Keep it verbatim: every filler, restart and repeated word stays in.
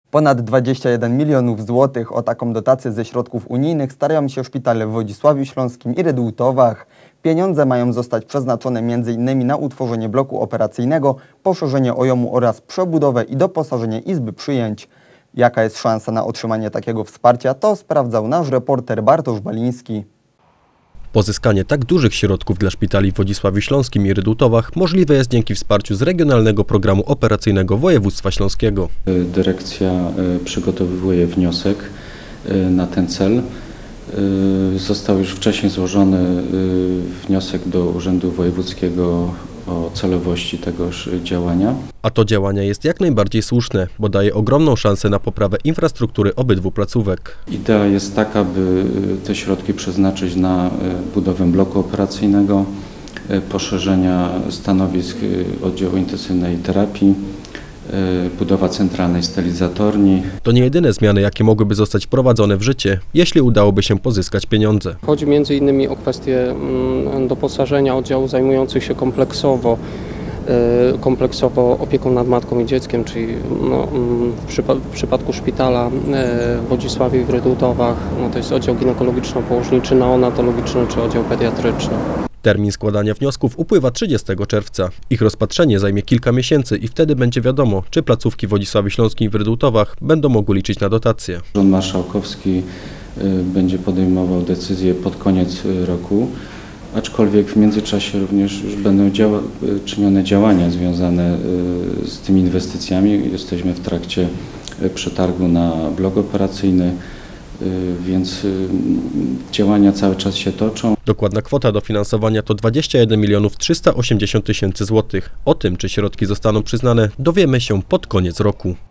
Ponad dwadzieścia jeden milionów złotych o taką dotację ze środków unijnych starają się szpitale w Wodzisławiu Śląskim i Rydułtowach. Pieniądze mają zostać przeznaczone między innymi na utworzenie bloku operacyjnego, poszerzenie O J O M-u oraz przebudowę i doposażenie izby przyjęć. Jaka jest szansa na otrzymanie takiego wsparcia, to sprawdzał nasz reporter Bartosz Baliński. Pozyskanie tak dużych środków dla szpitali w Wodzisławiu Śląskim i Rydułtowach możliwe jest dzięki wsparciu z Regionalnego Programu Operacyjnego Województwa Śląskiego. Dyrekcja przygotowuje wniosek na ten cel. Został już wcześniej złożony wniosek do Urzędu Wojewódzkiego o celowości tegoż działania. A to działanie jest jak najbardziej słuszne, bo daje ogromną szansę na poprawę infrastruktury obydwu placówek. Idea jest taka, by te środki przeznaczyć na budowę bloku operacyjnego, poszerzenia stanowisk oddziału intensywnej terapii, budowa centralnej sterilizatorni. To nie jedyne zmiany, jakie mogłyby zostać wprowadzone w życie, jeśli udałoby się pozyskać pieniądze. Chodzi między innymi o kwestię doposażenia oddziałów zajmujących się kompleksowo, kompleksowo opieką nad matką i dzieckiem, czyli no, w, przypa- w przypadku szpitala w Wodzisławiu i w Rydułtowach no, to jest oddział ginekologiczno-położniczy, neonatologiczny czy oddział pediatryczny. Termin składania wniosków upływa trzydziestego czerwca. Ich rozpatrzenie zajmie kilka miesięcy i wtedy będzie wiadomo, czy placówki w Wodzisławiu Śląskim i w Rydułtowach będą mogły liczyć na dotacje. Rząd Marszałkowski będzie podejmował decyzję pod koniec roku, aczkolwiek w międzyczasie również już będą działa, czynione działania związane z tymi inwestycjami. Jesteśmy w trakcie przetargu na blok operacyjny, więc działania cały czas się toczą. Dokładna kwota dofinansowania to dwadzieścia jeden milionów trzysta osiemdziesiąt tysięcy złotych. O tym, czy środki zostaną przyznane, dowiemy się pod koniec roku.